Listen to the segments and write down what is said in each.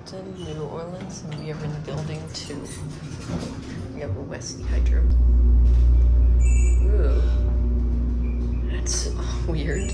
Compton, New Orleans, and we are in building 2. We have a Wesley Hydro. Ooh, that's weird.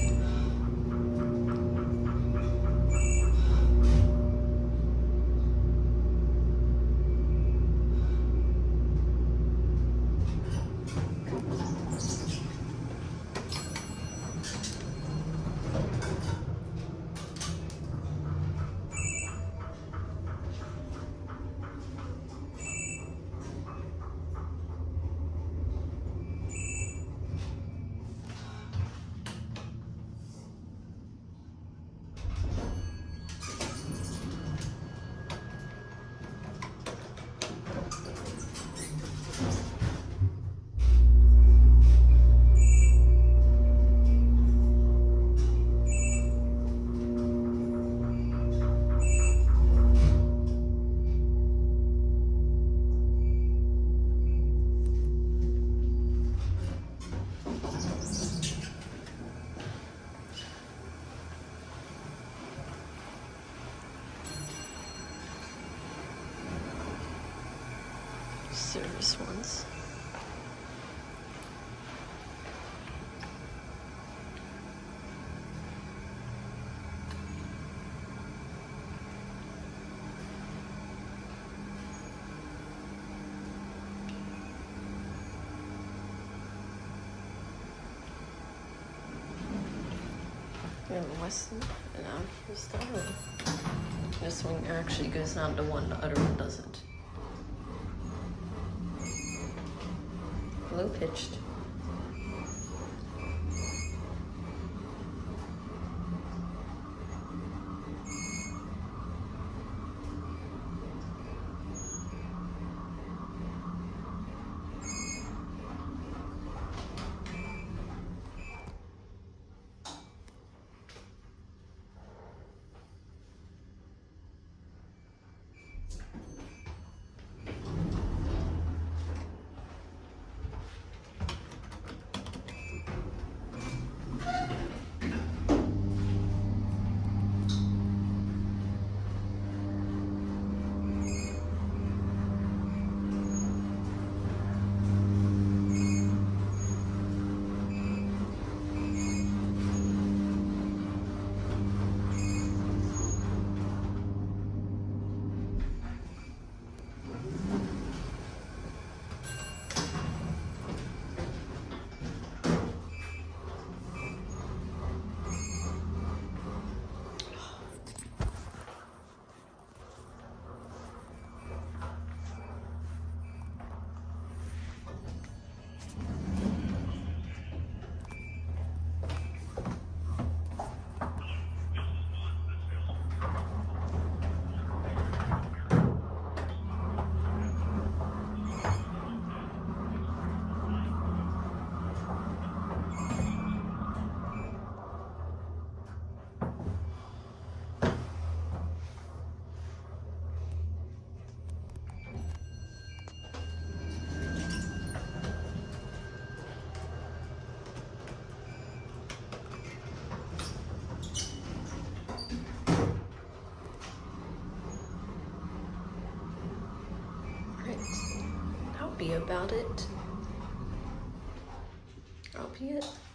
Service ones. We have a Weston, and out here's the other one. This one actually goes down to 1, the other one doesn't. Low pitched. Be about it. I'll be it.